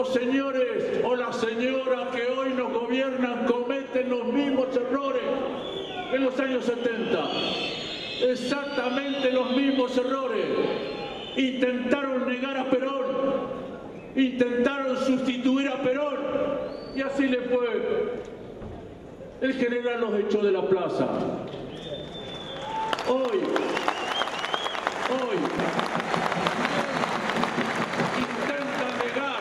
los señores o las señoras que hoy nos gobiernan cometen los mismos errores que en los años 70. Exactamente los mismos errores. Intentaron negar a Perón, intentaron sustituir a Perón y así le fue. El general los echó de la plaza. Hoy intentan negar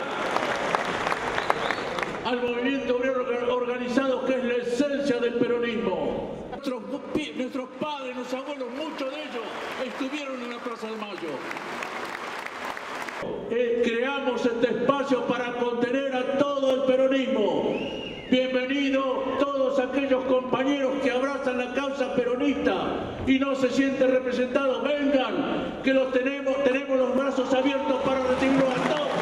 al movimiento obrero organizado, que es la esencia del peronismo. Nuestros padres, nuestros abuelos, muchos de ellos estuvieron en la Plaza de Mayo. Creamos este espacio para contener a todo el peronismo. Bienvenidos todos aquellos compañeros que abrazan la causa peronista y no se sienten representados. Vengan, que los tenemos los brazos abiertos para recibirlos a todos.